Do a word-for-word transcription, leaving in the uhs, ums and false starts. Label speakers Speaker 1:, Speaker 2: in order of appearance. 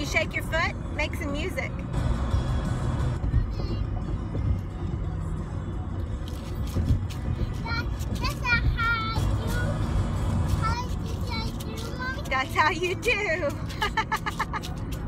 Speaker 1: you shake your foot? Make some music. That's how you do.